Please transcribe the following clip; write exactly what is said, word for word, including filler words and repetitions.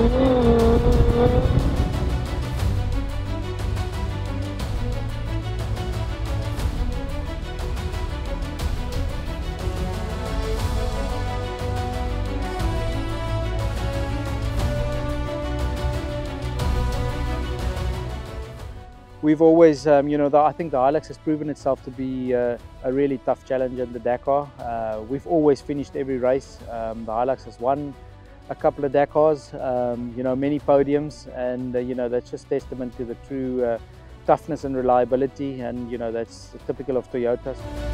We've always, um, you know, the, I think the Hilux has proven itself to be uh, a really tough challenge in the Dakar. Uh, we've always finished every race. Um, the Hilux has won a couple of Dakars, um, you know, many podiums, and uh, you know, that's just testament to the true uh, toughness and reliability, and you know, that's typical of Toyotas.